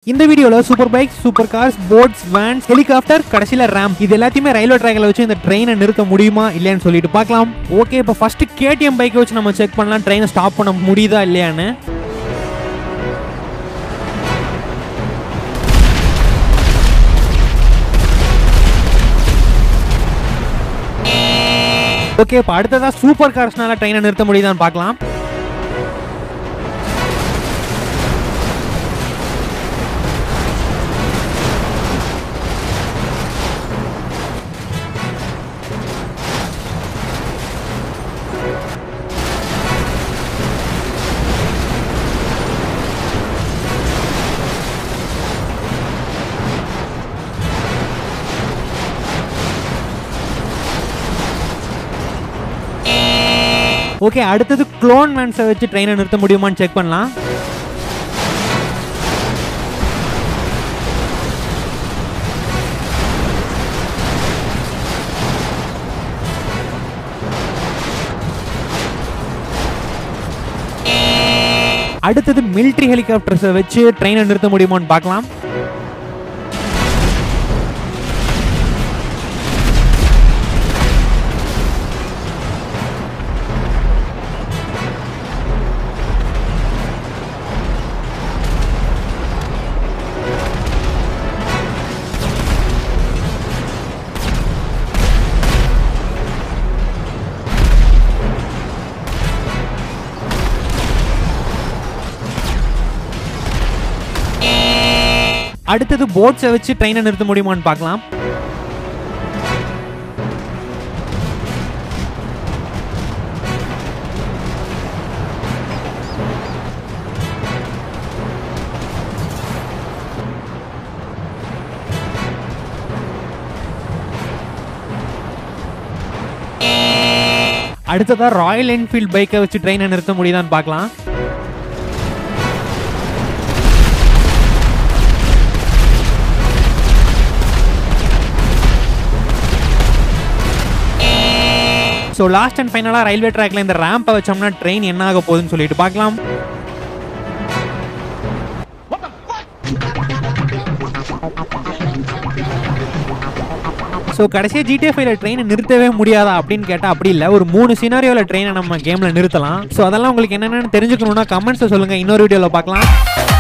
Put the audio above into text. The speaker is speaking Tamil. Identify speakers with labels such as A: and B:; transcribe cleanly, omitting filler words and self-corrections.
A: இந்த வீடியோல super bikes, super cars, boats, vans, helicopter, கடைசில ரேம்ப் இது எல்லாத்தையுமே ரயில்வே ட்ராக்ல வச்சு இந்த ட்ரெயினை நிறுத்த முடியுமா இல்லையான்னு சொல்லிட்டு பார்க்கலாம். ஓகே, இப்போ ஃபர்ஸ்ட் KTM பைக்கை வச்சு நம்ம செக் பண்ணலாம் ட்ரெயினை ஸ்டாப் பண்ண முடியுதா இல்லையான்னு. ஓகே, இப்போ அடுத்ததா சூப்பர் கார்ஸ்னால ட்ரெயினை நிறுத்த முடியுதான்னு பார்க்கலாம். ஓகே, அடுத்தது க்ளோன் வேன்ஸை வச்சு ட்ரெயினை நிறுத்த முடியுமான்னு செக் பண்ணலாம். அடுத்தது மிலிட்டரி ஹெலிகாப்டர்ஸை வச்சு ட்ரெயினை நிறுத்த முடியுமான்னு பார்க்கலாம். அடுத்தது போட்ஸை வச்சு ட்ரெயினை நிறுத்த முடியுமான்னு பார்க்கலாம். அடுத்ததா ராயல் என்ஃபீல்ட் பைக்கை வச்சு ட்ரெயினை நிறுத்த முடியுதான்னு பார்க்கலாம். ஸோ லாஸ்ட் அண்ட் ஃபைனலாக ரயில்வே ட்ராக்ல இந்த ரேம்பை வச்சோம்னா ட்ரெயின் என்ன ஆக போகுதுன்னு சொல்லிட்டு பார்க்கலாம். ஸோ கடைசியாக GTA 5 ட்ரெயினை நிறுத்தவே முடியாதா அப்படின்னு கேட்டால் அப்படி இல்லை. ஒரு 3 சினாரியோவில் ட்ரெயினை நம்ம கேமில் நிறுத்தலாம். ஸோ அதெல்லாம் உங்களுக்கு என்னென்னு தெரிஞ்சுக்கணுன்னா கமெண்ட்ஸை சொல்லுங்கள். இன்னொரு வீடியோவில் பார்க்கலாம்.